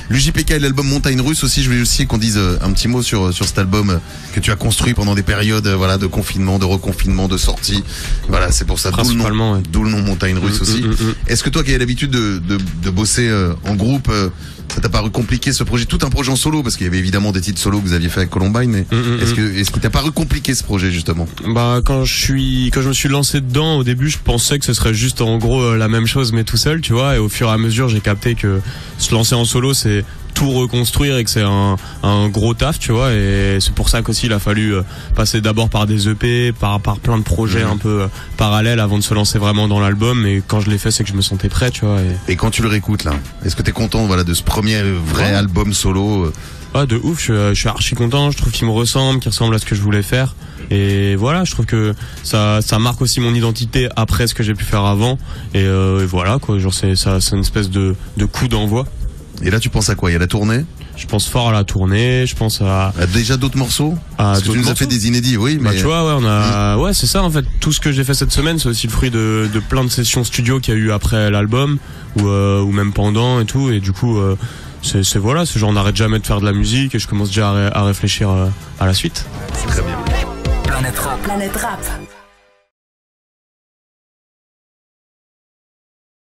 L'UJPK et l'album Montagne Russe aussi, je voulais aussi qu'on dise un petit mot sur cet album que tu as construit pendant des périodes de confinement, de reconfinement, de sortie. Voilà, c'est pour ça, d'où le nom Montagne Russe aussi. Est-ce que toi qui as l'habitude de bosser en groupe, ça t'a paru compliqué ce projet, tout un projet en solo, parce qu'il y avait évidemment des titres solo que vous aviez fait avec Columbine, mais est-ce que t'as paru compliqué ce projet justement? Bah quand je me suis lancé dedans, au début je pensais que ce serait juste en gros la même chose mais tout seul, tu vois, et au fur et à mesure j'ai capté que se lancer en solo c'est tout reconstruire et que c'est un gros taf, tu vois, et c'est pour ça qu'aussi il a fallu passer d'abord par des EP, par plein de projets un peu parallèles avant de se lancer vraiment dans l'album. Et quand je l'ai fait, c'est que je me sentais prêt, tu vois. Et quand tu le réécoutes là, est-ce que t'es content, voilà, de ce premier vrai album solo? Ah, de ouf, je suis archi content, je trouve qu'il me ressemble, qu'il ressemble à ce que je voulais faire. Et voilà, je trouve que ça marque aussi mon identité après ce que j'ai pu faire avant. Et voilà, quoi, genre c'est une espèce de coup d'envoi. Et là, tu penses à quoi? Il y a la tournée? Je pense fort à la tournée, je pense à déjà d'autres morceaux? Parce que tu nous as fait des inédits, oui, mais... Bah, tu vois, ouais, ouais, c'est ça, en fait. Tout ce que j'ai fait cette semaine, c'est aussi le fruit de plein de sessions studio qu'il y a eu après l'album, ou même pendant et tout, et du coup, c'est voilà, ce genre, on n'arrête jamais de faire de la musique, et je commence déjà à réfléchir à la suite. Très bien. Planète Rap.